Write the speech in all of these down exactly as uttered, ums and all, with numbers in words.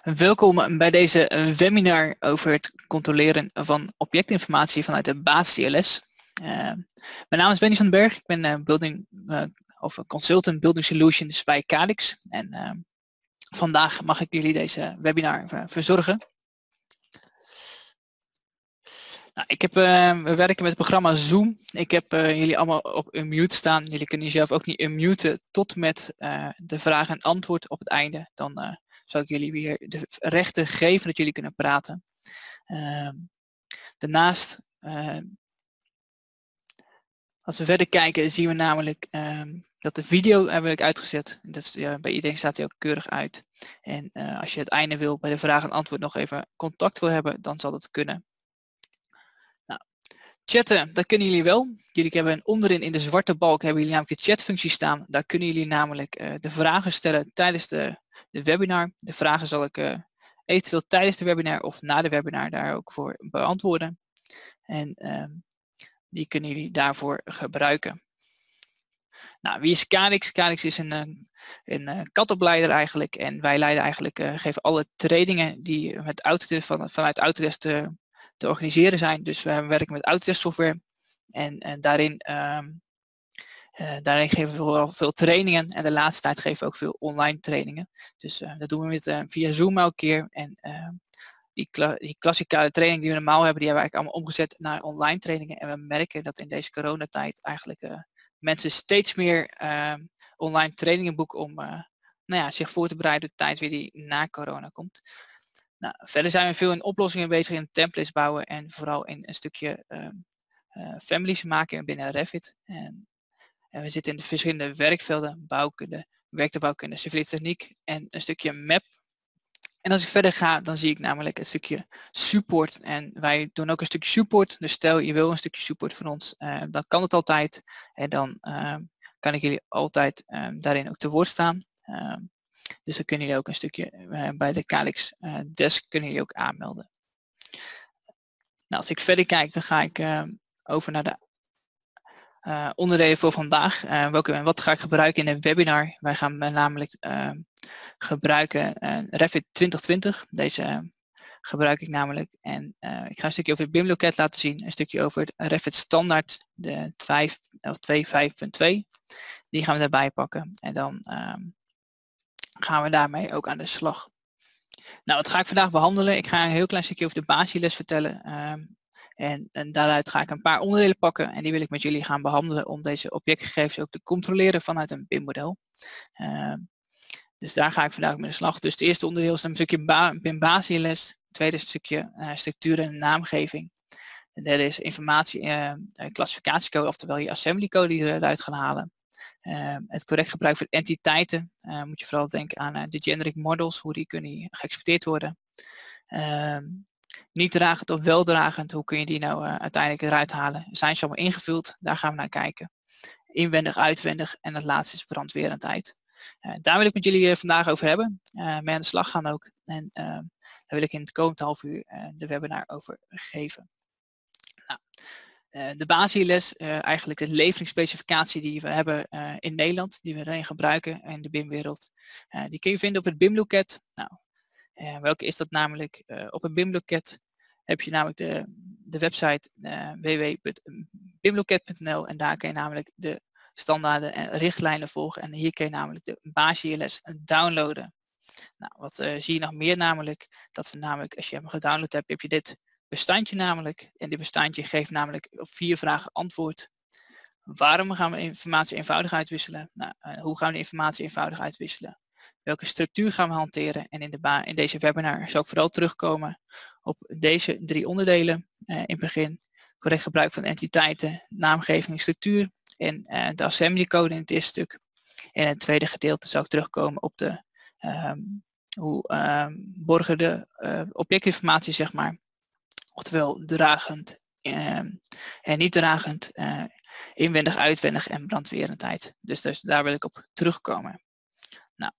Welkom bij deze webinar over het controleren van objectinformatie vanuit de basis T L S. Uh, mijn naam is Benny van den Berg, ik ben uh, building, uh, of consultant Building Solutions bij Calix. En uh, vandaag mag ik jullie deze webinar uh, verzorgen. Nou, ik heb, uh, we werken met het programma Zoom. Ik heb uh, jullie allemaal op unmute staan. Jullie kunnen jezelf ook niet unmuten tot met uh, de vraag en antwoord op het einde. Dan uh, zal ik jullie weer de rechten geven dat jullie kunnen praten. Uh, daarnaast, uh, als we verder kijken, zien we namelijk uh, dat de video heb ik uitgezet. Dat is, uh, bij iedereen staat die ook keurig uit. En uh, als je het einde wil, bij de vraag en antwoord nog even contact wil hebben, dan zal dat kunnen. Chatten, dat kunnen jullie wel. Jullie hebben onderin in de zwarte balk hebben jullie namelijk de chatfunctie staan. Daar kunnen jullie namelijk uh, de vragen stellen tijdens de, de webinar. De vragen zal ik uh, eventueel tijdens de webinar of na de webinar daar ook voor beantwoorden. En uh, die kunnen jullie daarvoor gebruiken. Nou, wie is Calix? Calix is een, een, een katopleider eigenlijk. En wij leiden eigenlijk, uh, geven alle trainingen die met Autodesk, van, vanuit Autodesk uh, te organiseren zijn. Dus we werken met Autodesk software en, en daarin, um, uh, daarin geven we vooral veel trainingen en de laatste tijd geven we ook veel online trainingen. Dus uh, dat doen we met, uh, via Zoom elke keer en uh, die, kla die klassikale training die we normaal hebben, die hebben we eigenlijk allemaal omgezet naar online trainingen en we merken dat in deze coronatijd eigenlijk uh, mensen steeds meer uh, online trainingen boeken om uh, nou ja, zich voor te bereiden op de tijd weer die na corona komt. Nou, verder zijn we veel in oplossingen bezig, in templates bouwen en vooral in een stukje um, uh, families maken binnen Revit. En, en we zitten in de verschillende werkvelden, bouwkunde, werktuigbouwkunde, civiele techniek en een stukje map. En als ik verder ga, dan zie ik namelijk een stukje support. En wij doen ook een stukje support. Dus stel je wil een stukje support van ons, uh, dan kan het altijd. En dan uh, kan ik jullie altijd uh, daarin ook te woord staan. Uh, Dus dan kunnen jullie ook een stukje uh, bij de Calix uh, desk kunnen jullie ook aanmelden. Nou, als ik verder kijk, dan ga ik uh, over naar de uh, onderdelen voor vandaag. Uh, welke, wat ga ik gebruiken in een webinar? Wij gaan namelijk uh, gebruiken uh, Revit twintig twintig. Deze uh, gebruik ik namelijk. En uh, ik ga een stukje over het B I M-loket laten zien. Een stukje over het Revit standaard, de twee punt vijf punt twee. Die gaan we daarbij pakken. En dan Uh, gaan we daarmee ook aan de slag. Nou, wat ga ik vandaag behandelen? Ik ga een heel klein stukje over de basisles vertellen. Um, en, en daaruit ga ik een paar onderdelen pakken. En die wil ik met jullie gaan behandelen om deze objectgegevens ook te controleren vanuit een B I M-model. Um, dus daar ga ik vandaag mee aan de slag. Dus het eerste onderdeel is een stukje ba B I M-basisles. Het tweede is een stukje uh, structuur en naamgeving. De derde is informatie, uh, klassificatiecode, oftewel je assembly code die je eruit gaan halen. Uh, het correct gebruik van entiteiten, uh, moet je vooral denken aan uh, de generic models, hoe die kunnen geëxporteerd worden. Uh, niet dragend of wel dragend, hoe kun je die nou uh, uiteindelijk eruit halen? Zijn ze allemaal ingevuld? Daar gaan we naar kijken. Inwendig, uitwendig en het laatste is brandweerendheid. Uh, daar wil ik met jullie uh, vandaag over hebben. Uh, mee aan de slag gaan ook. En uh, daar wil ik in het komende half uur uh, de webinar over geven. Nou. Uh, de basisles, uh, eigenlijk de leveringsspecificatie die we hebben uh, in Nederland, die we erin gebruiken in de B I M-wereld. Uh, die kun je vinden op het B I M-loket. Nou, uh, welke is dat namelijk? Uh, op het B I M-loket heb je namelijk de, de website uh, w w w punt b i m loket punt n l en daar kun je namelijk de standaarden en richtlijnen volgen. En hier kun je namelijk de basisles downloaden. Nou, wat uh, zie je nog meer namelijk? Dat we namelijk, als je hem gedownload hebt, heb je dit bestandje namelijk. En dit bestandje geeft namelijk op vier vragen antwoord. Waarom gaan we informatie eenvoudig uitwisselen? Nou, uh, hoe gaan we de informatie eenvoudig uitwisselen? Welke structuur gaan we hanteren? En in, de ba in deze webinar zal ik vooral terugkomen op deze drie onderdelen. Uh, in het begin correct gebruik van entiteiten, naamgeving, structuur en uh, de assembly code in het eerste stuk. En in het tweede gedeelte zal ik terugkomen op de um, hoe um, borgen de uh, objectinformatie, zeg maar. Oftewel dragend uh, en niet dragend, uh, inwendig, uitwendig en brandweerendheid. Dus, dus daar wil ik op terugkomen. Nou.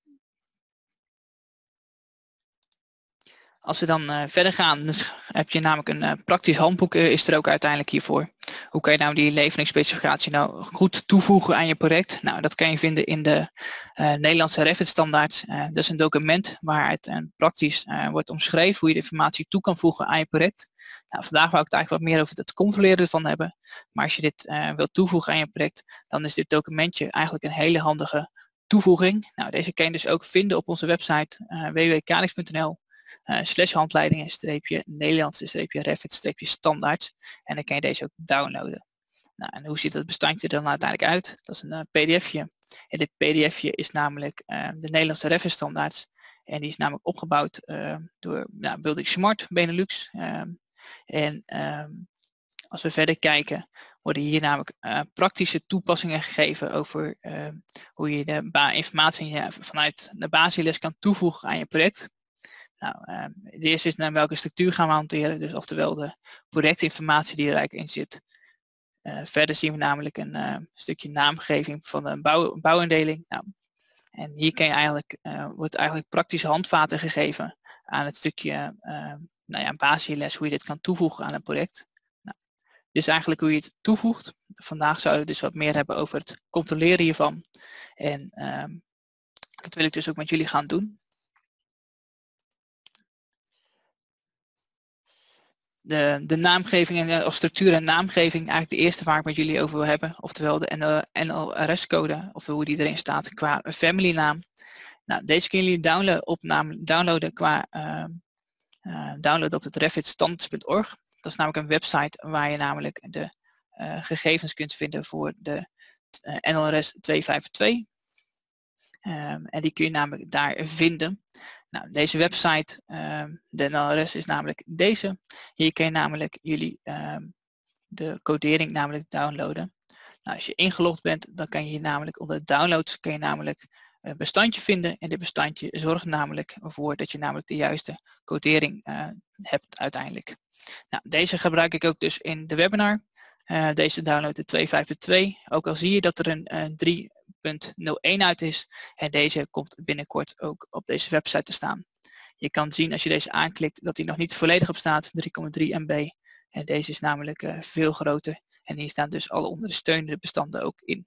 Als we dan uh, verder gaan, dus heb je namelijk een uh, praktisch handboek uh, is er ook uiteindelijk hiervoor. Hoe kan je nou die leveringsspecificatie nou goed toevoegen aan je project? Nou, dat kan je vinden in de uh, Nederlandse Revit standaard. Uh, dat is een document waaruit uh, praktisch uh, wordt omschreven hoe je de informatie toe kan voegen aan je project. Nou, vandaag wou ik het eigenlijk wat meer over het controleren ervan hebben. Maar als je dit uh, wilt toevoegen aan je project, dan is dit documentje eigenlijk een hele handige toevoeging. Nou, deze kan je dus ook vinden op onze website uh, w w w punt kalix punt n l uh, slash handleidingen streepje Nederlandse streepje Revit streepje standaard. En dan kan je deze ook downloaden. Nou, en hoe ziet het bestandje er dan uiteindelijk uit? Dat is een uh, pdfje. En dit pdfje is namelijk uh, de Nederlandse Revit standaard. En die is namelijk opgebouwd uh, door nou, Building Smart Benelux. Uh, en uh, als we verder kijken, worden hier namelijk uh, praktische toepassingen gegeven over uh, hoe je de informatie ja, vanuit de basisles kan toevoegen aan je project. Nou, uh, de eerste is naar welke structuur gaan we hanteren, dus oftewel de projectinformatie die er eigenlijk in zit. Uh, verder zien we namelijk een uh, stukje naamgeving van een bouw, bouwindeling. Nou, en hier kan je eigenlijk, uh, wordt eigenlijk praktische handvaten gegeven aan het stukje uh, nou ja, basisles, hoe je dit kan toevoegen aan een project. Nou, dus eigenlijk hoe je het toevoegt. Vandaag zouden we dus wat meer hebben over het controleren hiervan. En uh, dat wil ik dus ook met jullie gaan doen. De, de naamgeving en de, of structuur en naamgeving, eigenlijk de eerste waar ik met jullie over wil hebben, oftewel de N L R S-code, of hoe die erin staat qua family naam. Nou, deze kunnen jullie downloaden, op naam, downloaden qua uh, uh, download op het revit standards punt org. Dat is namelijk een website waar je namelijk de uh, gegevens kunt vinden voor de uh, N L R S tweehonderdtvijfentwintig. Um, en die kun je namelijk daar vinden. Nou, deze website, um, de N L R S is namelijk deze. Hier kun je namelijk jullie um, de codering namelijk downloaden. Nou, als je ingelogd bent, dan kan je hier namelijk onder downloads kun je namelijk een bestandje vinden. En dit bestandje zorgt namelijk ervoor dat je namelijk de juiste codering uh, hebt uiteindelijk. Nou, deze gebruik ik ook dus in de webinar. Uh, deze download de tweehonderdvijf punt twee. Ook al zie je dat er een uh, drie punt nul één uit is. En deze komt binnenkort ook op deze website te staan. Je kan zien als je deze aanklikt dat hij nog niet volledig op staat. drie komma drie M B. En deze is namelijk uh, veel groter. En hier staan dus alle ondersteunende bestanden ook in.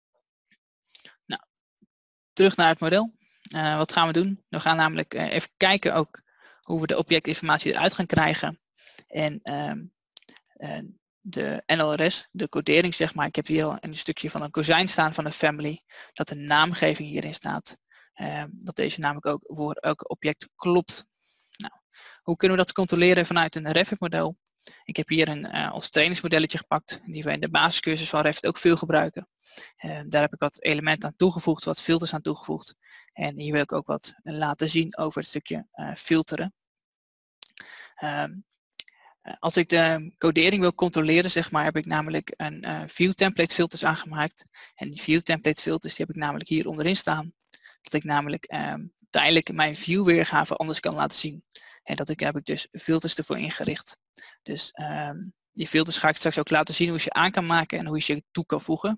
Nou, terug naar het model. Uh, wat gaan we doen? We gaan namelijk uh, even kijken ook hoe we de objectinformatie eruit gaan krijgen. En um, uh, de N L R S, de codering zeg maar. Ik heb hier al een stukje van een kozijn staan van een family. Dat de naamgeving hierin staat. Uh, dat deze namelijk ook voor elk object klopt. Nou, hoe kunnen we dat controleren vanuit een Revit model? Ik heb hier een uh, als trainingsmodelletje gepakt. Die we in de basiscursus van Revit ook veel gebruiken. Uh, daar heb ik wat elementen aan toegevoegd. Wat filters aan toegevoegd. En hier wil ik ook wat laten zien over het stukje uh, filteren. Uh, Als ik de codering wil controleren, zeg maar, heb ik namelijk een uh, view template filters aangemaakt. En die view template filters die heb ik namelijk hier onderin staan. Dat ik namelijk um, tijdelijk mijn view weergave anders kan laten zien. En dat ik, heb ik dus filters ervoor ingericht. Dus um, die filters ga ik straks ook laten zien hoe je ze aan kan maken en hoe je ze toe kan voegen.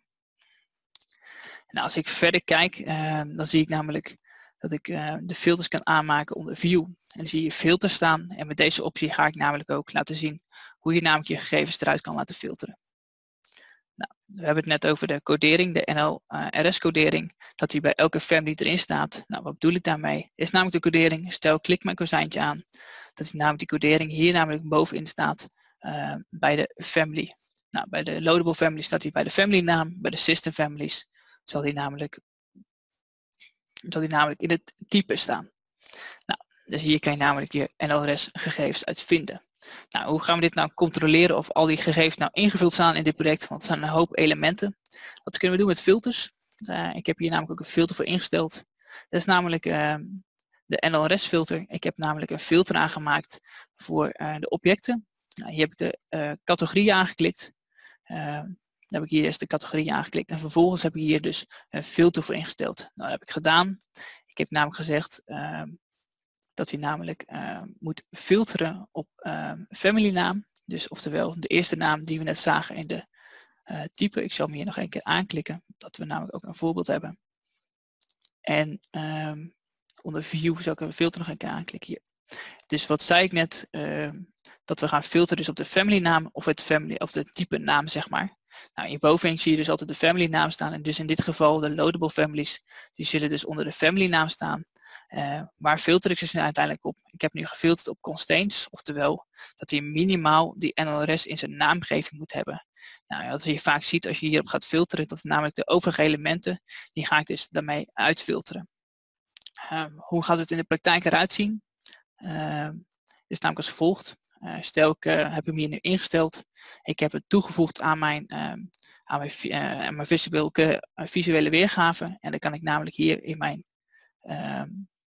En als ik verder kijk, uh, dan zie ik namelijk dat ik uh, de filters kan aanmaken onder View. En dan zie je filters staan. En met deze optie ga ik namelijk ook laten zien hoe je namelijk je gegevens eruit kan laten filteren. Nou, we hebben het net over de codering, de N L R S-codering. Dat die bij elke family erin staat. Nou, wat bedoel ik daarmee? Is namelijk de codering. Stel, klik mijn kozijntje aan. Dat die, namelijk die codering hier namelijk bovenin staat uh, bij de family. Nou, bij de loadable family staat hij bij de family naam. Bij de system families zal die namelijk zal die namelijk in het type staan. Nou, dus hier kan je namelijk je N L R S gegevens uit vinden. Nou, hoe gaan we dit nou controleren of al die gegevens nou ingevuld staan in dit project? Want het zijn een hoop elementen. Wat kunnen we doen met filters? Uh, ik heb hier namelijk ook een filter voor ingesteld. Dat is namelijk uh, de N L R S filter. Ik heb namelijk een filter aangemaakt voor uh, de objecten. Nou, hier heb ik de uh, categorie aangeklikt. Uh, Dan heb ik hier eerst de categorie aangeklikt en vervolgens heb ik hier dus een filter voor ingesteld. Nou, dat heb ik gedaan. Ik heb namelijk gezegd uh, dat hij namelijk uh, moet filteren op uh, family naam. Dus oftewel de eerste naam die we net zagen in de uh, type. Ik zal hem hier nog een keer aanklikken, dat we namelijk ook een voorbeeld hebben. En En um, onder view zal ik een filter nog een keer aanklikken hier. Dus wat zei ik net, uh, dat we gaan filteren dus op de family naam of het family of de type naam, zeg maar. Nou, hierbovenin zie je dus altijd de family naam staan en dus in dit geval de loadable families, die zullen dus onder de family naam staan. Uh, waar filter ik dus nu uiteindelijk op? Ik heb nu gefilterd op constraints, oftewel dat hij minimaal die N L R S in zijn naamgeving moet hebben. Nou, wat je vaak ziet als je hierop gaat filteren, dat namelijk de overige elementen, die ga ik dus daarmee uitfilteren. Uh, hoe gaat het in de praktijk eruit zien? Uh, is namelijk als volgt. Uh, stel ik uh, heb hem hier nu ingesteld. Ik heb het toegevoegd aan mijn, uh, aan mijn, uh, mijn visuele, uh, visuele weergave. En dan kan ik namelijk hier in mijn, uh,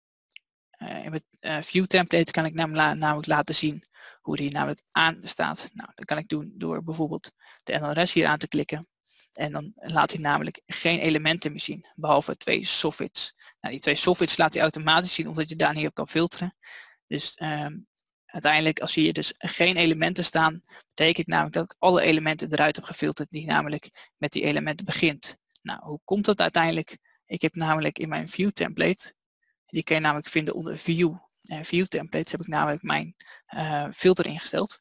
uh, in mijn uh, view template kan ik namelijk, namelijk laten zien hoe die namelijk aan staat. Nou, dat kan ik doen door bijvoorbeeld de N L R S hier aan te klikken. En dan laat hij namelijk geen elementen meer zien, behalve twee soffits. Nou, die twee soffits laat hij automatisch zien, omdat je daar niet op kan filteren. Dus um, uiteindelijk, als hier dus geen elementen staan, betekent namelijk dat ik alle elementen eruit heb gefilterd die namelijk met die elementen begint. Nou, hoe komt dat uiteindelijk? Ik heb namelijk in mijn view template, die kan je namelijk vinden onder view. En view templates heb ik namelijk mijn uh, filter ingesteld.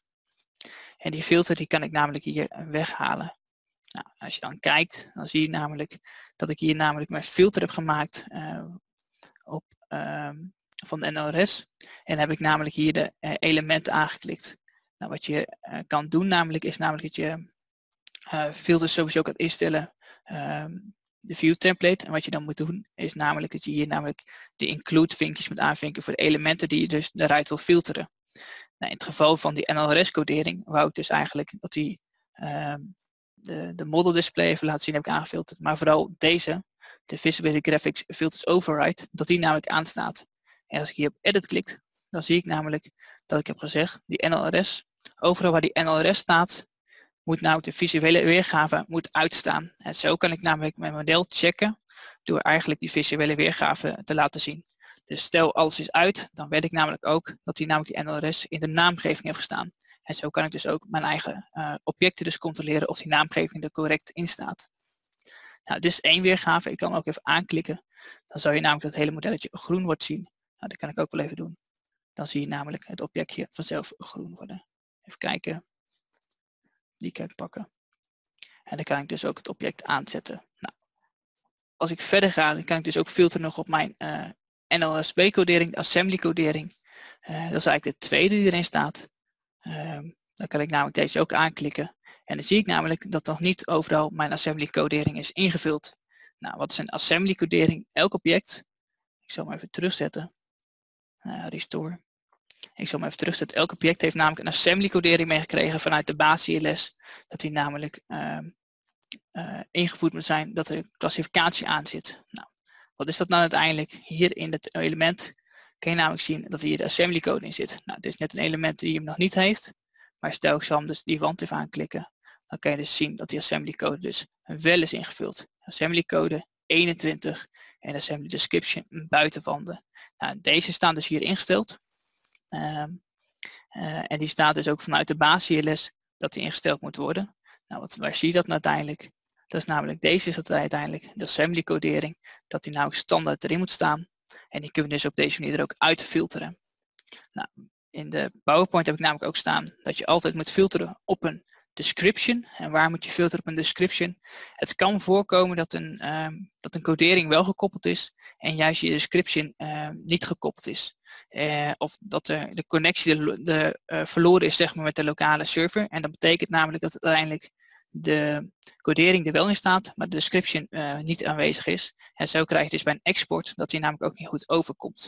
En die filter die kan ik namelijk hier weghalen. Nou, als je dan kijkt, dan zie je namelijk dat ik hier namelijk mijn filter heb gemaakt uh, op, uh, van de N L R S. En heb ik namelijk hier de uh, elementen aangeklikt. Nou, wat je uh, kan doen namelijk is namelijk dat je uh, filters sowieso kan instellen, uh, de view template. En wat je dan moet doen is namelijk dat je hier namelijk de include vinkjes moet aanvinken voor de elementen die je dus eruit wil filteren. Nou, in het geval van die N L R S codering wou ik dus eigenlijk dat die uh, De, de model display even laten zien heb ik aangefilterd, maar vooral deze, de Visibility Graphics Filters Override, dat die namelijk aanstaat. En als ik hier op Edit klik, dan zie ik namelijk dat ik heb gezegd, die N L R S, overal waar die N L R S staat, moet namelijk de visuele weergave moet uitstaan. En zo kan ik namelijk mijn model checken, door eigenlijk die visuele weergave te laten zien. Dus stel alles is uit, dan weet ik namelijk ook dat die namelijk die N L R S in de naamgeving heeft gestaan. En zo kan ik dus ook mijn eigen uh, objecten dus controleren of die naamgeving er correct in staat. Nou, dit is één weergave. Ik kan ook even aanklikken. Dan zou je namelijk dat het hele modelletje groen wordt zien. Nou, dat kan ik ook wel even doen. Dan zie je namelijk het objectje vanzelf groen worden. Even kijken. Die kan ik pakken. En dan kan ik dus ook het object aanzetten. Nou, als ik verder ga, dan kan ik dus ook filteren nog op mijn uh, N L S B-codering, de assembly codering. Uh, dat is eigenlijk de tweede die erin staat. Um, dan kan ik namelijk deze ook aanklikken. En dan zie ik namelijk dat nog niet overal mijn assembly codering is ingevuld. Nou, wat is een assembly codering? Elk object. Ik zal hem even terugzetten. Uh, restore. Ik zal hem even terugzetten. Elk object heeft namelijk een assembly codering meegekregen vanuit de basis C L S. Dat die namelijk uh, uh, ingevoerd moet zijn dat er klassificatie aan zit. Nou, wat is dat nou uiteindelijk? Hier in het element kan je namelijk zien dat hier de assembly code in zit. Nou, dit is net een element die hem nog niet heeft. Maar stel ik zal hem dus die wand even aanklikken. Dan kan je dus zien dat die assembly code dus wel is ingevuld. Assembly code eenentwintig en assembly description buitenwanden. Nou, deze staan dus hier ingesteld. Um, uh, en die staat dus ook vanuit de basis C L S dat die ingesteld moet worden. Nou, wat, waar zie je dat nou uiteindelijk? Dat is namelijk, deze is dat uiteindelijk de assembly codering. Dat die namelijk standaard erin moet staan. En die kunnen we dus op deze manier er ook uit filteren. Nou, in de PowerPoint heb ik namelijk ook staan dat je altijd moet filteren op een description. En waar moet je filteren op een description? Het kan voorkomen dat een, um, dat een codering wel gekoppeld is en juist je description uh, niet gekoppeld is. Uh, of dat de, de connectie de, de, uh, verloren is zeg maar, met de lokale server. En dat betekent namelijk dat uiteindelijk de codering er wel in staat, maar de description uh, niet aanwezig is. En zo krijg je dus bij een export dat die namelijk ook niet goed overkomt.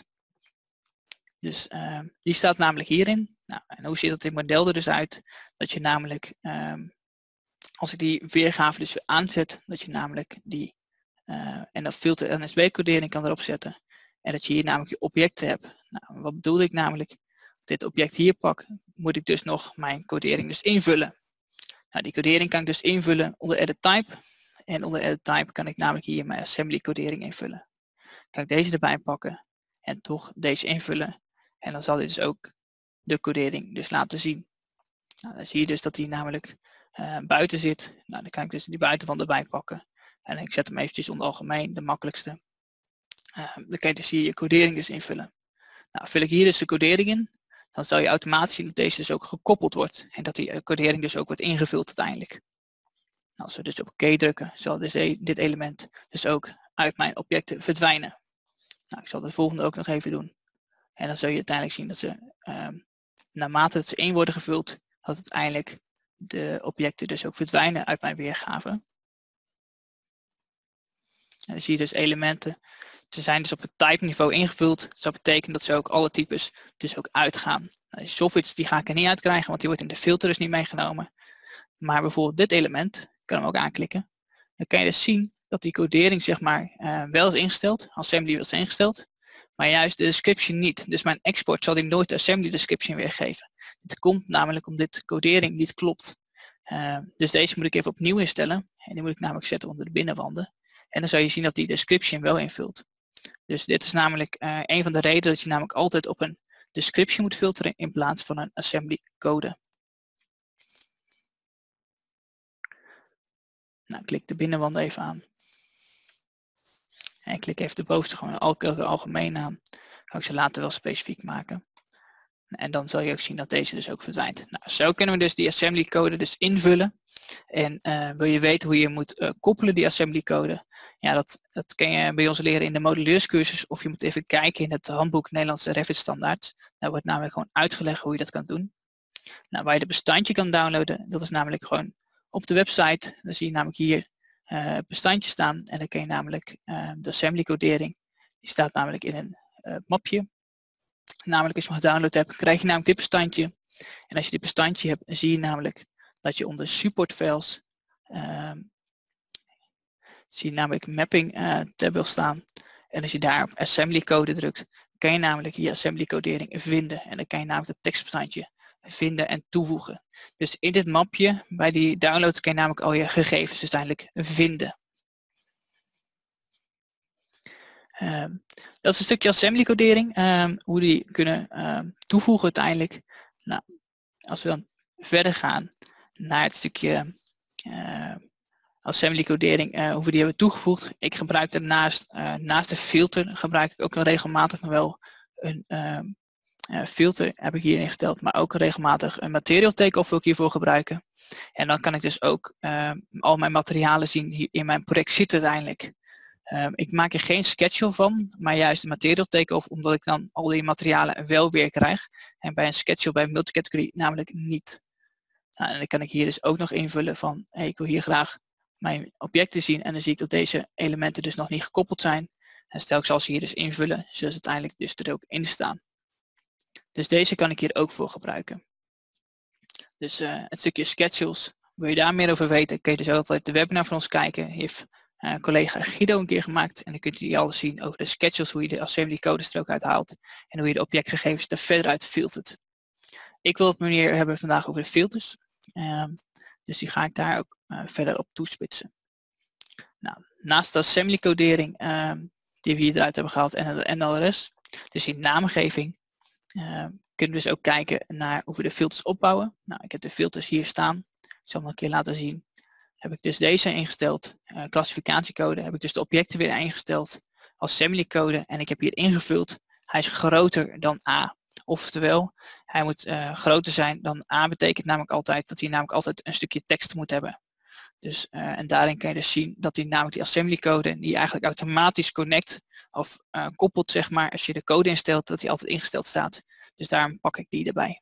Dus uh, die staat namelijk hierin. Nou, en hoe ziet dat in het model er dus uit? Dat je namelijk, um, als ik die weergave dus weer aanzet, dat je namelijk die, uh, en dat filter N S B-codering kan erop zetten. En dat je hier namelijk je objecten hebt. Nou, wat bedoel ik namelijk? Als dit object hier pak, moet ik dus nog mijn codering dus invullen. Nou, die codering kan ik dus invullen onder Edit Type. En onder Edit Type kan ik namelijk hier mijn assembly codering invullen. Kan ik deze erbij pakken en toch deze invullen. En dan zal dit dus ook de codering dus laten zien. Nou, dan zie je dus dat die namelijk uh, buiten zit. Nou, dan kan ik dus die buitenwand erbij pakken. En ik zet hem eventjes onder algemeen, de makkelijkste. Uh, dan kan je dus hier je codering dus invullen. Nou, vul ik hier dus de codering in, dan zal je automatisch zien dat deze dus ook gekoppeld wordt. En dat die codering dus ook wordt ingevuld uiteindelijk. Nou, als we dus op oké drukken, zal dus dit element dus ook uit mijn objecten verdwijnen. Nou, ik zal de volgende ook nog even doen. En dan zul je uiteindelijk zien dat ze, um, naarmate het ze in worden gevuld, dat uiteindelijk de objecten dus ook verdwijnen uit mijn weergave. En dan zie je dus elementen. Ze zijn dus op het type niveau ingevuld. Dus dat betekent dat ze ook alle types dus ook uitgaan. Nou, die soffits die ga ik er niet uitkrijgen, want die wordt in de filter dus niet meegenomen. Maar bijvoorbeeld dit element, ik kan hem ook aanklikken. Dan kan je dus zien dat die codering zeg maar uh, wel is ingesteld, assembly wel is ingesteld. Maar juist de description niet. Dus mijn export zal die nooit de assembly description weergeven. Het komt namelijk omdat de codering niet klopt. Uh, dus deze moet ik even opnieuw instellen. En die moet ik namelijk zetten onder de binnenwanden. En dan zal je zien dat die description wel invult. Dus dit is namelijk uh, een van de redenen dat je namelijk altijd op een description moet filteren in plaats van een assembly code. Nou, klik de binnenwand even aan. En klik even de bovenste gewoon elke algemeen aan. Kan ik ze later wel specifiek maken. En dan zal je ook zien dat deze dus ook verdwijnt. Nou, zo kunnen we dus die assembly code dus invullen. En uh, wil je weten hoe je moet uh, koppelen die assembly code? Ja, dat, dat kun je bij ons leren in de moduleurscursus. Of je moet even kijken in het handboek Nederlandse Revit standaards. Daar wordt namelijk gewoon uitgelegd hoe je dat kan doen. Nou, waar je de bestandje kan downloaden, dat is namelijk gewoon op de website. Dan zie je namelijk hier uh, bestandje staan. En dan kun je namelijk uh, de assembly codering. Die staat namelijk in een uh, mapje. Namelijk als je hem gedownload hebt, krijg je namelijk dit bestandje. En als je dit bestandje hebt, dan zie je namelijk dat je onder support files uh, zie je namelijk mapping uh, tab wil staan. En als je daar op assembly code drukt, kan je namelijk je assembly codering vinden. En dan kan je namelijk het tekstbestandje vinden en toevoegen. Dus in dit mapje, bij die download, kan je namelijk al je gegevens uiteindelijk vinden. Um, dat is een stukje assembly codering, um, hoe die kunnen um, toevoegen uiteindelijk. Nou, als we dan verder gaan naar het stukje uh, assembly codering, uh, hoe we die hebben toegevoegd. Ik gebruik daarnaast, uh, naast de filter, gebruik ik ook nog regelmatig nog wel een um, uh, filter, heb ik hier ingesteld, maar ook regelmatig een material takeoff wil ik hiervoor gebruiken. En dan kan ik dus ook uh, al mijn materialen zien hier in mijn project zitten uiteindelijk. Um, ik maak er geen schedule van, maar juist een material takeoff, omdat ik dan al die materialen wel weer krijg. En bij een schedule bij een multicategory namelijk niet. Nou, en dan kan ik hier dus ook nog invullen van, hey, ik wil hier graag mijn objecten zien. En dan zie ik dat deze elementen dus nog niet gekoppeld zijn. En stel ik zal ze hier dus invullen, zodat ze uiteindelijk dus er ook in staan. Dus deze kan ik hier ook voor gebruiken. Dus uh, het stukje schedules, wil je daar meer over weten, kun je dus altijd de webinar van ons kijken. Heeft Uh, collega Guido een keer gemaakt en dan kunt u die alles zien over de schedules, hoe je de assembly codes er ook uit haalt en hoe je de objectgegevens er verder uit filtert. Ik wil het meneer hebben vandaag over de filters, uh, dus die ga ik daar ook uh, verder op toespitsen. Nou, naast de assembly codering uh, die we hier eruit hebben gehaald en de N L R S, dus die naamgeving, uh, kunnen we dus ook kijken naar hoe we de filters opbouwen. Nou, ik heb de filters hier staan, ik zal hem een keer laten zien. Heb ik dus deze ingesteld, uh, klassificatiecode, heb ik dus de objecten weer ingesteld, assembly code en ik heb hier ingevuld, hij is groter dan A. Oftewel, hij moet uh, groter zijn dan A, betekent namelijk altijd dat hij namelijk altijd een stukje tekst moet hebben. Dus, uh, en daarin kan je dus zien dat hij namelijk die assembly code, die eigenlijk automatisch connect of uh, koppelt zeg maar, als je de code instelt, dat hij altijd ingesteld staat. Dus daarom pak ik die erbij.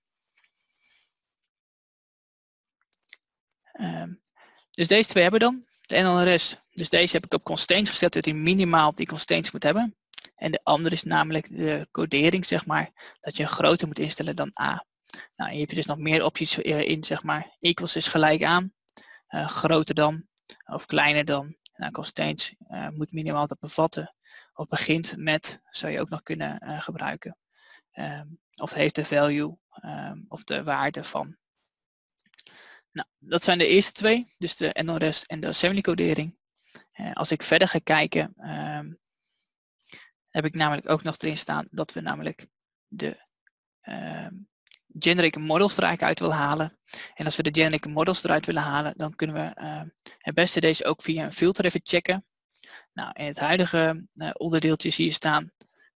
Um, Dus deze twee hebben we dan, de N L R S. Dus deze heb ik op constraints gezet, dat hij minimaal op die constraints moet hebben. En de andere is namelijk de codering, zeg maar, dat je groter moet instellen dan A. Nou, hier heb je dus nog meer opties in, zeg maar, equals is gelijk aan, uh, groter dan, of kleiner dan. Nou, constraints uh, moet minimaal dat bevatten, of begint met, zou je ook nog kunnen uh, gebruiken. Um, of heeft de value, um, of de waarde van. Nou, dat zijn de eerste twee, dus de N L R S en de assembly codering. Uh, als ik verder ga kijken, uh, heb ik namelijk ook nog erin staan dat we namelijk de uh, generic models eruit uit willen halen. En als we de generic models eruit willen halen, dan kunnen we uh, het beste deze ook via een filter even checken. Nou, in het huidige uh, onderdeeltje zie je staan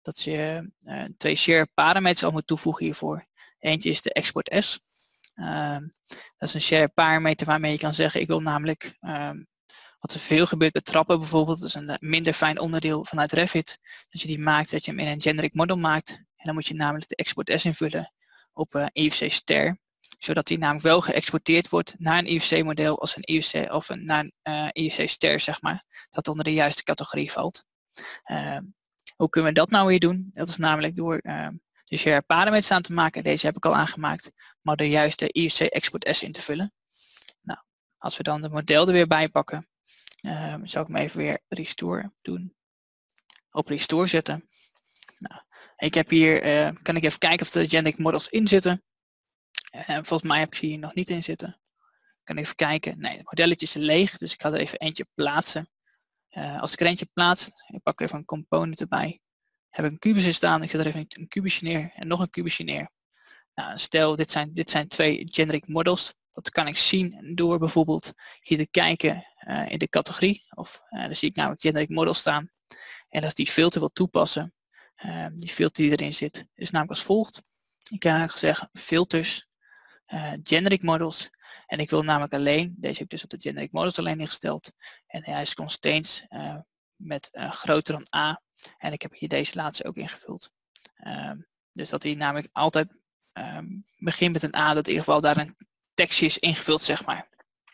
dat je uh, twee share parameters al moet toevoegen hiervoor. Eentje is de export S. Uh, dat is een share parameter waarmee je kan zeggen, ik wil namelijk, uh, wat er veel gebeurt bij trappen bijvoorbeeld, dat is een minder fijn onderdeel vanuit Revit, dat je die maakt, dat je hem in een generic model maakt. En dan moet je namelijk de export S invullen op uh, I F C ster, zodat die namelijk wel geëxporteerd wordt naar een I F C model als een I F C of een, naar een uh, I F C ster, zeg maar, dat onder de juiste categorie valt. Uh, hoe kunnen we dat nou weer doen? Dat is namelijk door uh, de share parameters aan te maken. Deze heb ik al aangemaakt, maar de juiste I F C export S in te vullen. Nou, als we dan de model er weer bij pakken, uh, zal ik hem even weer restore doen. Op restore zetten. Nou, ik heb hier, uh, kan ik even kijken of er generic models in zitten. Uh, volgens mij heb ik ze hier nog niet in zitten. Ik kan even kijken. Nee, het modelletje is leeg, dus ik ga er even eentje plaatsen. Uh, als ik er eentje plaats, ik pak even een component erbij. Heb ik een kubus in staan, ik zet er even een kubusje neer en nog een kubusje neer. Nou, stel, dit zijn, dit zijn twee generic models. Dat kan ik zien door bijvoorbeeld hier te kijken uh, in de categorie. Of uh, dan zie ik namelijk generic model staan. En als die filter wil toepassen, uh, die filter die erin zit, is namelijk als volgt. Ik kan eigenlijk zeggen filters, uh, generic models. En ik wil namelijk alleen, deze heb ik dus op de generic models alleen ingesteld. En hij is constraints uh, met uh, groter dan A. En ik heb hier deze laatste ook ingevuld. Uh, dus dat hij namelijk altijd uh, begint met een A, dat in ieder geval daar een tekstje is ingevuld, zeg maar.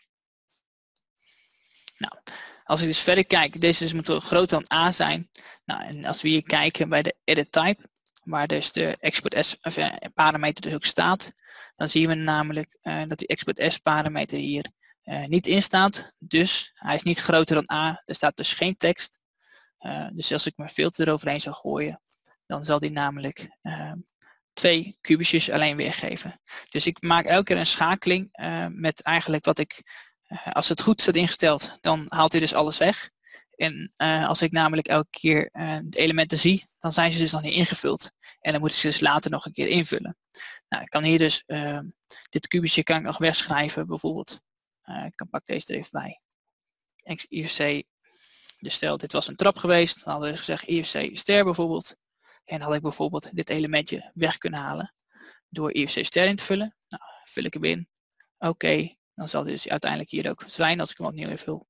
Nou, als ik dus verder kijk, deze dus moet groter dan A zijn. Nou, en als we hier kijken bij de edit type, waar dus de export S of, uh, parameter dus ook staat, dan zien we namelijk uh, dat die export S parameter hier uh, niet in staat. Dus hij is niet groter dan A, er staat dus geen tekst. Uh, dus als ik mijn filter eroverheen zou gooien, dan zal die namelijk uh, twee kubusjes alleen weergeven. Dus ik maak elke keer een schakeling uh, met eigenlijk wat ik, uh, als het goed staat ingesteld, dan haalt hij dus alles weg. En uh, als ik namelijk elke keer uh, de elementen zie, dan zijn ze dus nog niet ingevuld. En dan moet ik ze dus later nog een keer invullen. Nou, ik kan hier dus, uh, dit kubusje kan ik nog wegschrijven bijvoorbeeld. Uh, ik kan pak deze er even bij. I F C. Dus stel, dit was een trap geweest, dan hadden we gezegd I F C ster bijvoorbeeld. En had ik bijvoorbeeld dit elementje weg kunnen halen door I F C ster in te vullen. Nou, vul ik hem in. Oké, okay. Dan zal hij dus uiteindelijk hier ook verdwijnen als ik hem opnieuw invul.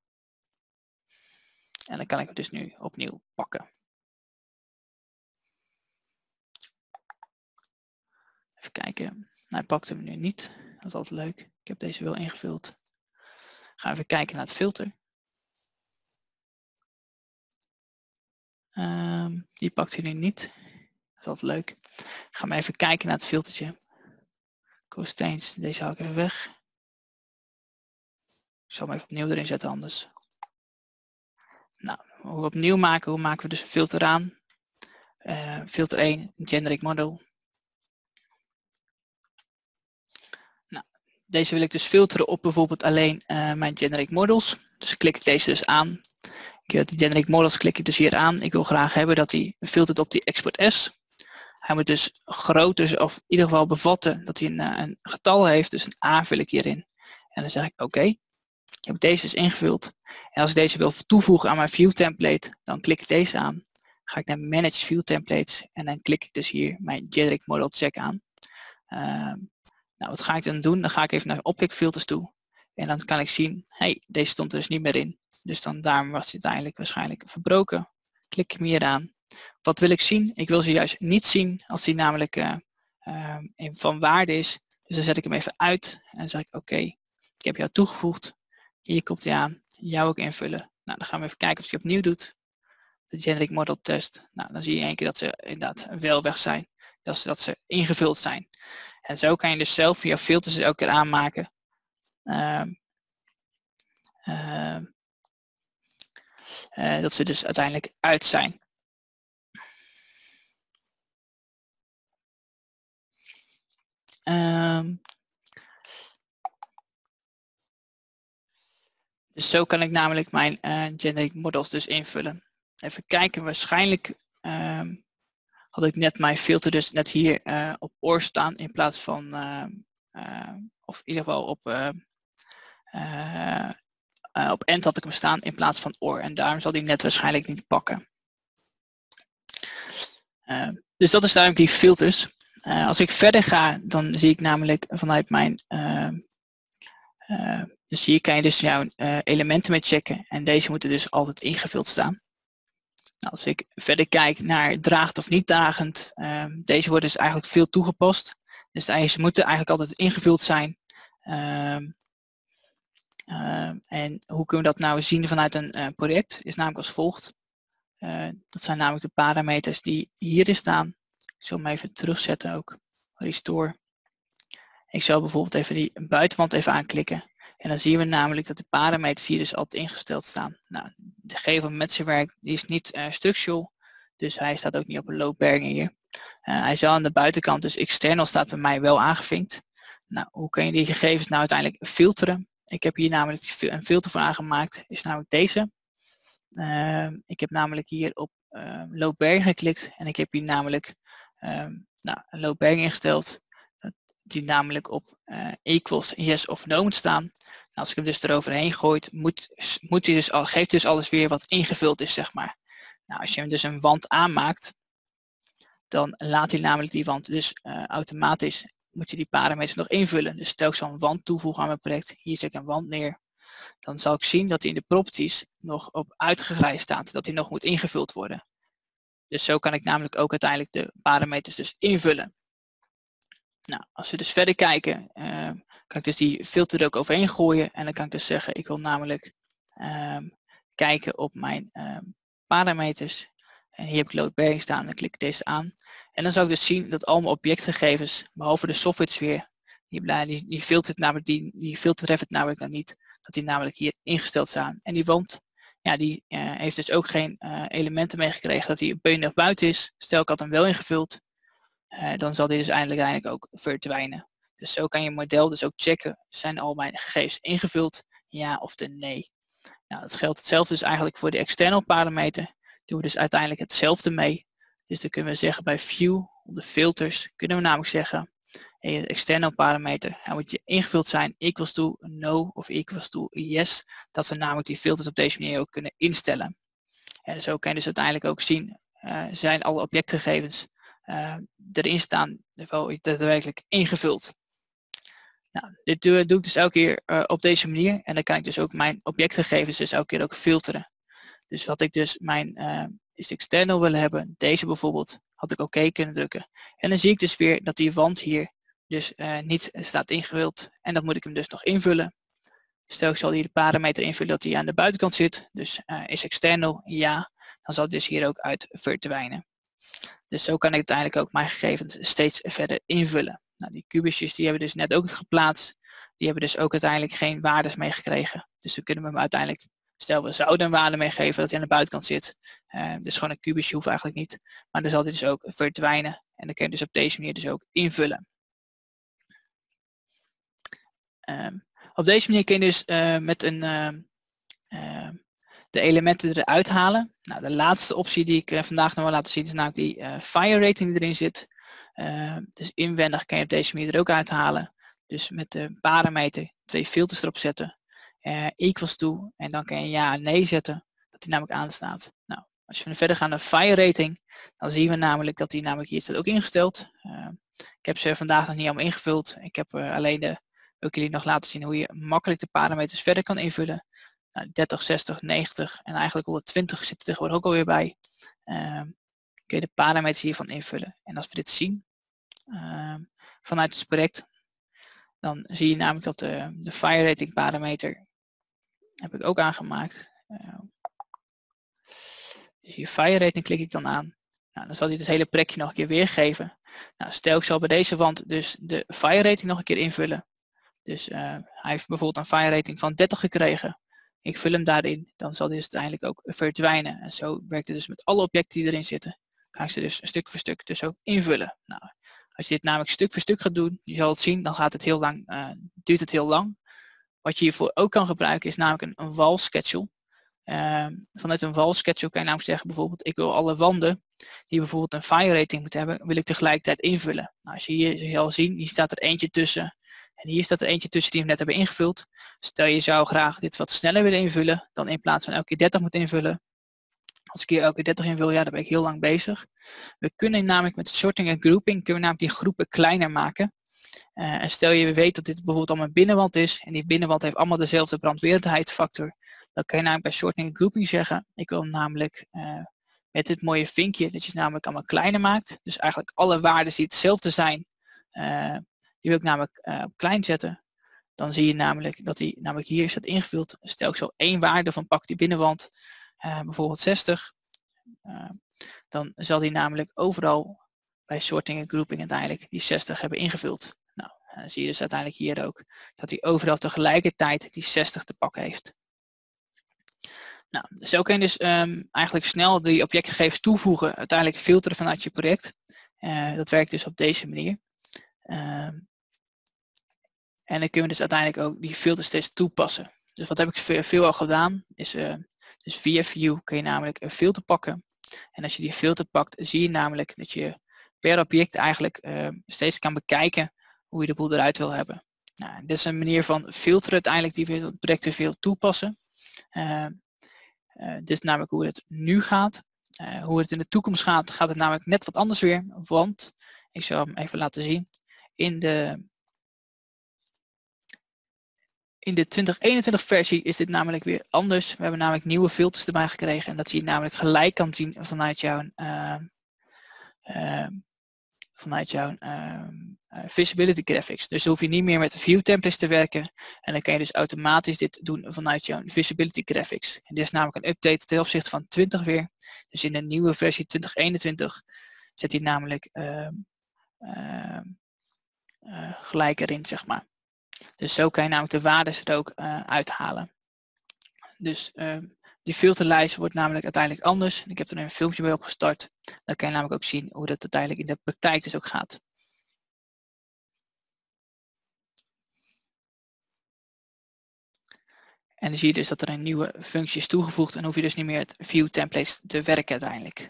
En dan kan ik hem dus nu opnieuw pakken. Even kijken. Hij pakt hem nu niet. Dat is altijd leuk. Ik heb deze wel ingevuld. Ga even kijken naar het filter. Um, die pakt hij nu niet. Dat is altijd leuk. Ga maar even kijken naar het filtertje. Constraints, deze haal ik even weg. Ik zal hem even opnieuw erin zetten anders. Nou, hoe we opnieuw maken, hoe maken we dus een filter aan? Uh, filter één, generic model. Nou, deze wil ik dus filteren op bijvoorbeeld alleen uh, mijn generic models. Dus klik ik deze dus aan. De generic models klik ik dus hier aan. Ik wil graag hebben dat hij filtert op die export S. Hij moet dus groter of in ieder geval bevatten dat hij een, een getal heeft. Dus een A vul ik hierin. En dan zeg ik oké. Okay. Ik heb deze dus ingevuld. En als ik deze wil toevoegen aan mijn view template, dan klik ik deze aan. Ga ik naar manage view templates en dan klik ik dus hier mijn generic model check aan. Uh, nou, wat ga ik dan doen? Dan ga ik even naar object filters toe. En dan kan ik zien, hey, deze stond er dus niet meer in. Dus dan daarom was hij uiteindelijk waarschijnlijk verbroken. Klik ik hem hier aan. Wat wil ik zien? Ik wil ze juist niet zien als die namelijk uh, uh, van waarde is. Dus dan zet ik hem even uit en dan zeg ik oké, okay, ik heb jou toegevoegd. Hier komt hij aan. Jou ook invullen. Nou, dan gaan we even kijken of hij opnieuw doet. De generic model test. Nou, dan zie je in één keer dat ze inderdaad wel weg zijn. Dat ze, dat ze ingevuld zijn. En zo kan je dus zelf via filters elke keer aanmaken. Uh, uh, uh, dat ze dus uiteindelijk uit zijn. Um, dus zo kan ik namelijk mijn uh, generic models dus invullen. Even kijken, waarschijnlijk um, had ik net mijn filter dus net hier uh, op or staan in plaats van, uh, uh, of in ieder geval op, uh, uh, uh, op end had ik hem staan in plaats van or. En daarom zal die net waarschijnlijk niet pakken. Uh, dus dat is namelijk die filters. Uh, als ik verder ga, dan zie ik namelijk vanuit mijn... Uh, uh, dus hier kan je dus jouw uh, elementen mee checken. En deze moeten dus altijd ingevuld staan. Nou, als ik verder kijk naar draagd of niet dragend. Uh, deze worden dus eigenlijk veel toegepast. Dus deze moeten eigenlijk altijd ingevuld zijn. Uh, uh, en hoe kunnen we dat nou zien vanuit een uh, project? Is namelijk als volgt. Uh, dat zijn namelijk de parameters die hierin staan. Ik zal hem even terugzetten ook. Restore. Ik zal bijvoorbeeld even die buitenwand even aanklikken. En dan zien we namelijk dat de parameters hier dus altijd ingesteld staan. Nou, de gevel met zijn werk die is niet uh, structural. Dus hij staat ook niet op een load bearing hier. Uh, hij zal aan de buitenkant, dus external staat bij mij wel aangevinkt. Nou, hoe kun je die gegevens nou uiteindelijk filteren? Ik heb hier namelijk een filter voor aangemaakt. Is namelijk deze. Uh, ik heb namelijk hier op uh, load bearing geklikt. En ik heb hier namelijk uh, nou, een load bearing ingesteld. Die namelijk op uh, equals yes of no moet staan. Nou, als ik hem dus eroverheen gooi, moet, moet hij dus al, geeft dus alles weer wat ingevuld is, zeg maar. Nou, als je hem dus een wand aanmaakt, dan laat hij namelijk die wand dus uh, automatisch, moet je die parameters nog invullen. Dus stel ik zal een wand toevoegen aan mijn project, hier zet ik een wand neer. Dan zal ik zien dat hij in de properties nog op uitgegrijsd staat, dat hij nog moet ingevuld worden. Dus zo kan ik namelijk ook uiteindelijk de parameters dus invullen. Nou, als we dus verder kijken, uh, kan ik dus die filter er ook overheen gooien. En dan kan ik dus zeggen, ik wil namelijk um, kijken op mijn um, parameters. En hier heb ik load bearing staan, dan klik ik deze aan. En dan zou ik dus zien dat al mijn objectgegevens, behalve de software sfeer, die, die, die filtert namelijk, die, die filtertreft het namelijk dan niet, dat die namelijk hier ingesteld staan. En die wand, ja, die uh, heeft dus ook geen uh, elementen meegekregen dat die beunig buiten is. Stel ik had hem wel ingevuld. Uh, dan zal die dus eindelijk, eindelijk ook verdwijnen. Dus zo kan je model dus ook checken, zijn al mijn gegevens ingevuld, ja of de nee. Nou, dat geldt hetzelfde dus eigenlijk voor de external parameter. Doen we dus uiteindelijk hetzelfde mee. Dus dan kunnen we zeggen bij view, op de filters, kunnen we namelijk zeggen, hey, de external parameter, hij moet je ingevuld zijn, equals to no of equals to yes. Dat we namelijk die filters op deze manier ook kunnen instellen. En zo kan je dus uiteindelijk ook zien, uh, zijn alle objectgegevens Uh, erin staan, wel daadwerkelijk ingevuld. Nou, dit doe, doe ik dus elke keer uh, op deze manier en dan kan ik dus ook mijn objectgegevens dus elke keer ook filteren. Dus wat ik dus mijn uh, is external wil hebben, deze bijvoorbeeld, had ik oké kunnen drukken. En dan zie ik dus weer dat die wand hier dus uh, niet staat ingevuld en dan moet ik hem dus nog invullen. Stel ik zal hier de parameter invullen dat hij aan de buitenkant zit, dus uh, is external ja, dan zal het dus hier ook uit verdwijnen. Dus zo kan ik uiteindelijk ook mijn gegevens steeds verder invullen. Nou, die kubusjes die hebben we dus net ook geplaatst. Die hebben dus ook uiteindelijk geen waardes meegekregen. Dus dan kunnen we hem uiteindelijk, stel we zouden een waarde meegeven dat hij aan de buitenkant zit. Uh, dus gewoon een kubusje hoeft eigenlijk niet. Maar dan zal dit dus ook verdwijnen. En dan kun je dus op deze manier dus ook invullen. Um, op deze manier kun je dus uh, met een... Uh, uh, de elementen eruit halen. Nou, de laatste optie die ik uh, vandaag nog wil laten zien is namelijk die uh, fire rating die erin zit. Uh, dus inwendig kan je op deze manier er ook uithalen. Dus met de parameter twee filters erop zetten. Uh, equals to. En dan kan je ja en nee zetten. Dat die namelijk aanstaat. Nou, als we verder gaan naar fire rating. Dan zien we namelijk dat die namelijk hier staat ook ingesteld. Uh, ik heb ze vandaag nog niet allemaal ingevuld. Ik heb uh, alleen de, ook jullie nog laten zien hoe je makkelijk de parameters verder kan invullen. Nou, dertig, zestig, negentig en eigenlijk honderdtwintig zit er tegenwoordig ook alweer bij. Uh, kun je de parameters hiervan invullen. En als we dit zien uh, vanuit het project, dan zie je namelijk dat de, de fire rating parameter heb ik ook aangemaakt. Uh, dus hier fire rating klik ik dan aan. Nou, dan zal hij het hele projectje nog een keer weergeven. Nou, stel ik zal bij deze wand dus de fire rating nog een keer invullen. Dus uh, hij heeft bijvoorbeeld een fire rating van dertig gekregen. Ik vul hem daarin, dan zal dit uiteindelijk ook verdwijnen. En zo werkt het dus met alle objecten die erin zitten. Ga ik ze dus stuk voor stuk dus ook invullen. Nou, als je dit namelijk stuk voor stuk gaat doen, je zal het zien, dan gaat het heel lang, uh, duurt het heel lang. Wat je hiervoor ook kan gebruiken is namelijk een, een wall schedule. Uh, vanuit een wall schedule kan je namelijk zeggen bijvoorbeeld, ik wil alle wanden die bijvoorbeeld een fire rating moeten hebben, wil ik tegelijkertijd invullen. Nou, als je hier zul je al zien, hier staat er eentje tussen. En hier staat er eentje tussen die we net hebben ingevuld. Stel je zou graag dit wat sneller willen invullen, dan in plaats van elke keer dertig moet invullen, Als ik hier elke dertig in wil, ja, dan ben ik heel lang bezig. We kunnen namelijk met sorting en grouping, kunnen we namelijk die groepen kleiner maken. Uh, en stel je weet dat dit bijvoorbeeld allemaal een binnenwand is, en die binnenwand heeft allemaal dezelfde brandweerbaarheidsfactor, dan kan je namelijk bij sorting en grouping zeggen, ik wil namelijk uh, met dit mooie vinkje, dat je het namelijk allemaal kleiner maakt. Dus eigenlijk alle waarden die hetzelfde zijn, uh, die wil ik namelijk uh, op klein zetten. Dan zie je namelijk dat die namelijk hier staat ingevuld. Stel ik zo één waarde van pak die binnenwand, uh, bijvoorbeeld zestig. Uh, dan zal die namelijk overal bij sorting en grouping uiteindelijk die zestig hebben ingevuld. Nou, dan zie je dus uiteindelijk hier ook dat hij overal tegelijkertijd die zestig te pakken heeft. Nou, zo kun je dus um, eigenlijk snel die objectgegevens toevoegen, uiteindelijk filteren vanuit je project. Uh, dat werkt dus op deze manier. Um, en dan kunnen we dus uiteindelijk ook die filters steeds toepassen. Dus wat heb ik veel, veel al gedaan, is uh, dus via View kun je namelijk een filter pakken. En als je die filter pakt, zie je namelijk dat je per object eigenlijk uh, steeds kan bekijken hoe je de boel eruit wil hebben. Nou, dit is een manier van filteren uiteindelijk die we in het project te veel toepassen. Uh, uh, dit is namelijk hoe het nu gaat. Uh, hoe het in de toekomst gaat, gaat het namelijk net wat anders weer. Want, ik zal hem even laten zien, in de, in de twintig eenentwintig versie is dit namelijk weer anders. We hebben namelijk nieuwe filters erbij gekregen en dat je namelijk gelijk kan zien vanuit jouw uh, uh, vanuit jouw uh, uh, visibility graphics. Dus dan hoef je niet meer met de view templates te werken. En dan kan je dus automatisch dit doen vanuit jouw visibility graphics. En dit is namelijk een update ten opzichte van twintig weer. Dus in de nieuwe versie twintig eenentwintig zet hij namelijk uh, uh, uh, gelijk erin, zeg maar. Dus zo kan je namelijk de waarden er ook uh, uithalen. Dus uh, die filterlijst wordt namelijk uiteindelijk anders. Ik heb er een filmpje bij opgestart. Dan kan je namelijk ook zien hoe dat uiteindelijk in de praktijk dus ook gaat. En dan zie je dus dat er een nieuwe functie is toegevoegd. En hoef je dus niet meer met view templates te werken uiteindelijk.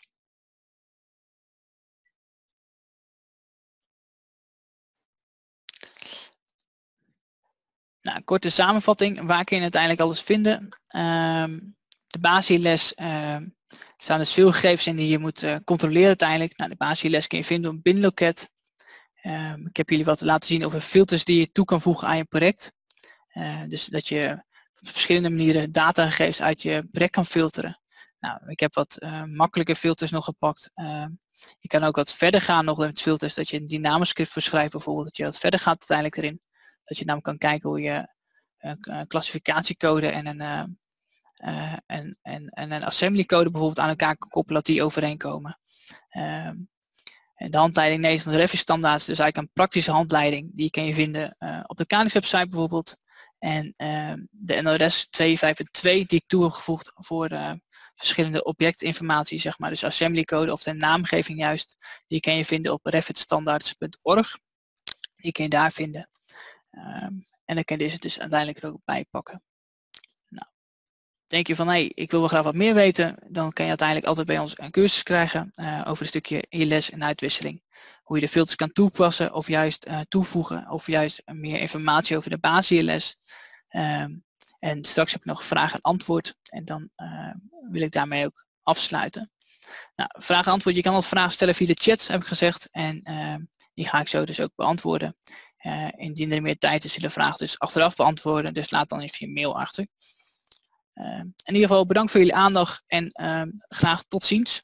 Nou, een korte samenvatting. Waar kun je uiteindelijk alles vinden? Um, de basisles uh, staan dus veel gegevens in die je moet uh, controleren uiteindelijk. Nou, de basisles kun je vinden op Binloket. Um, ik heb jullie wat laten zien over filters die je toe kan voegen aan je project. Uh, dus dat je op verschillende manieren datagegevens uit je project kan filteren. Nou, ik heb wat uh, makkelijke filters nog gepakt. Uh, je kan ook wat verder gaan nog met filters, dat je een dynamoscript verschrijft bijvoorbeeld, dat je wat verder gaat uiteindelijk erin. Dat je namelijk kan kijken hoe je een klassificatiecode en een, uh, uh, en, en, en een assemblycode bijvoorbeeld aan elkaar kan koppelen, dat die overeenkomen. Uh, de handleiding Nederlands Reference standaards, dus eigenlijk een praktische handleiding, die kan je vinden uh, op de Canis website bijvoorbeeld. En uh, de N R S tweehonderdvijf punt twee die ik toe heb gevoegd voor uh, verschillende objectinformatie, zeg maar, dus assemblycode of de naamgeving juist, die kan je vinden op referencestandaards punt org. Die kan je daar vinden. Um, en dan kan je deze dus uiteindelijk er ook bij pakken. Nou, denk je van, hé, hey, ik wil wel graag wat meer weten, dan kan je uiteindelijk altijd bij ons een cursus krijgen uh, over een stukje I L S en uitwisseling. Hoe je de filters kan toepassen of juist uh, toevoegen of juist uh, meer informatie over de basis I L S. Um, en straks heb ik nog vraag en antwoord en dan uh, wil ik daarmee ook afsluiten. Nou, vraag en antwoord, je kan altijd vragen stellen via de chat, heb ik gezegd, en uh, die ga ik zo dus ook beantwoorden. Uh, indien er meer tijd is, zullen vragen dus achteraf beantwoorden. Dus laat dan even je mail achter. Uh, in ieder geval bedankt voor jullie aandacht en uh, graag tot ziens.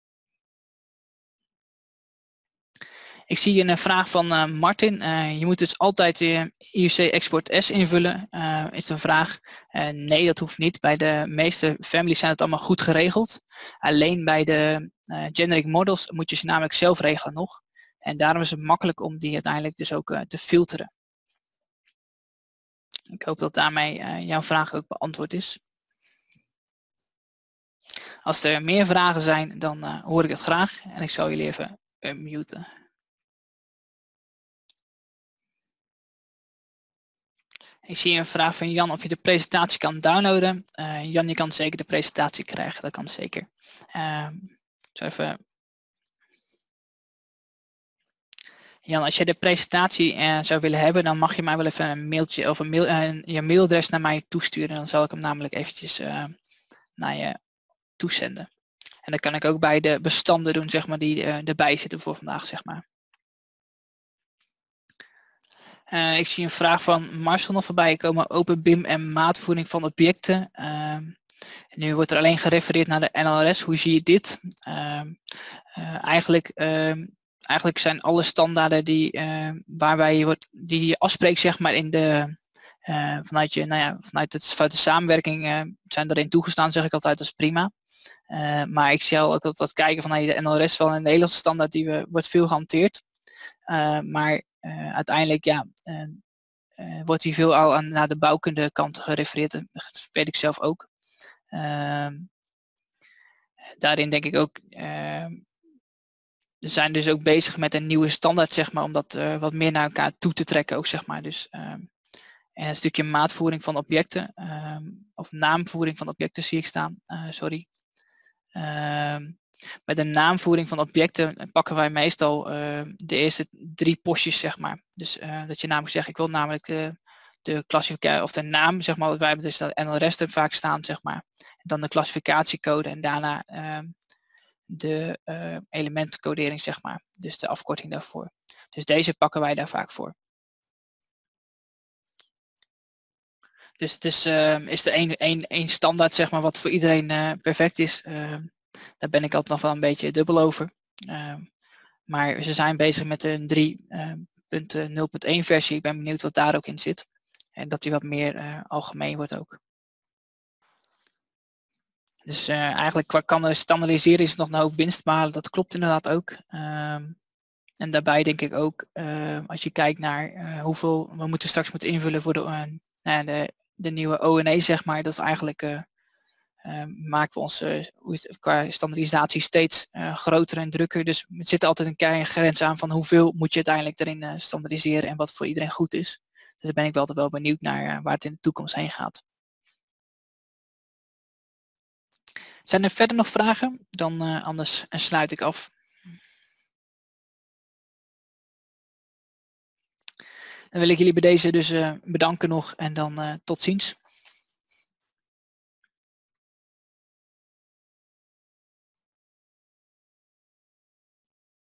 Ik zie een vraag van uh, Martin. Uh, je moet dus altijd je I R C export S invullen. Uh, is een vraag. Uh, nee, dat hoeft niet. Bij de meeste families zijn het allemaal goed geregeld. Alleen bij de uh, generic models moet je ze namelijk zelf regelen nog. En daarom is het makkelijk om die uiteindelijk dus ook uh, te filteren. Ik hoop dat daarmee uh, jouw vraag ook beantwoord is. Als er meer vragen zijn, dan uh, hoor ik het graag. En ik zal jullie even unmuten. Ik zie een vraag van Jan of je de presentatie kan downloaden. Uh, Jan, je kan zeker de presentatie krijgen. Dat kan zeker. Uh, zo even... Jan, als je de presentatie uh, zou willen hebben, dan mag je mij wel even een mailtje of een mail, uh, je mailadres naar mij toesturen. Dan zal ik hem namelijk eventjes uh, naar je toezenden. En dat kan ik ook bij de bestanden doen, zeg maar, die uh, erbij zitten voor vandaag, zeg maar. Uh, ik zie een vraag van Marcel nog voorbij komen. Open B I M en maatvoering van objecten. Uh, nu wordt er alleen gerefereerd naar de N L R S. Hoe zie je dit? Uh, uh, eigenlijk, uh, eigenlijk zijn alle standaarden die, uh, waarbij je wordt, die je afspreekt, zeg maar, in de, uh, vanuit, je, nou ja, vanuit, het, vanuit de samenwerking uh, zijn erin toegestaan, zeg ik altijd, dat is prima. Uh, maar ik zal ook altijd kijken van hey, de N L R S wel een Nederlandse standaard die we, wordt veel gehanteerd. Uh, maar uh, uiteindelijk ja, uh, uh, wordt hier veel al aan, naar de bouwkunde kant gerefereerd. Dat weet ik zelf ook. Uh, daarin denk ik ook, uh, we zijn dus ook bezig met een nieuwe standaard, zeg maar, om dat uh, wat meer naar elkaar toe te trekken ook, zeg maar. Dus, uh, en een stukje maatvoering van objecten, uh, of naamvoering van objecten zie ik staan, uh, sorry. Uh, met de naamvoering van objecten pakken wij meestal uh, de eerste drie postjes, zeg maar. Dus uh, dat je namelijk zegt, ik wil namelijk de, de klassificatie of de naam, zeg maar, wij hebben dus dat N L R S er vaak staan, zeg maar. En dan de klassificatiecode en daarna uh, de uh, elementcodering, zeg maar. Dus de afkorting daarvoor. Dus deze pakken wij daar vaak voor. Dus het is, uh, is er één standaard, zeg maar, wat voor iedereen uh, perfect is. Uh, daar ben ik altijd nog wel een beetje dubbel over. Uh, maar ze zijn bezig met een drie punt nul punt één versie. Ik ben benieuwd wat daar ook in zit. En dat die wat meer uh, algemeen wordt ook. Dus uh, eigenlijk qua standaardiseren is nog een hoop winst behalen. Dat klopt inderdaad ook. Uh, en daarbij denk ik ook, uh, als je kijkt naar uh, hoeveel we moeten straks moeten invullen voor de, uh, nou, de, de nieuwe O N E, zeg maar. Dat is eigenlijk... Uh, Uh, maken we ons uh, qua standaardisatie steeds uh, groter en drukker. Dus er zit altijd een kleine grens aan van hoeveel moet je uiteindelijk erin uh, standaardiseren en wat voor iedereen goed is. Dus daar ben ik wel altijd wel benieuwd naar uh, waar het in de toekomst heen gaat. Zijn er verder nog vragen? Dan uh, anders uh, sluit ik af. Dan wil ik jullie bij deze dus uh, bedanken nog en dan uh, tot ziens.